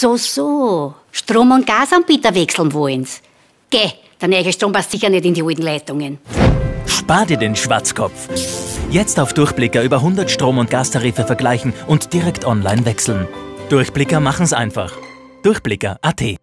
So. Strom- und Gasanbieter wechseln wollen's. Geh, der neue Strom passt sicher nicht in die alten Leitungen. Spar dir den Schwarzkopf. Jetzt auf Durchblicker über 100 Strom- und Gastarife vergleichen und direkt online wechseln. Durchblicker machen's einfach. Durchblicker.at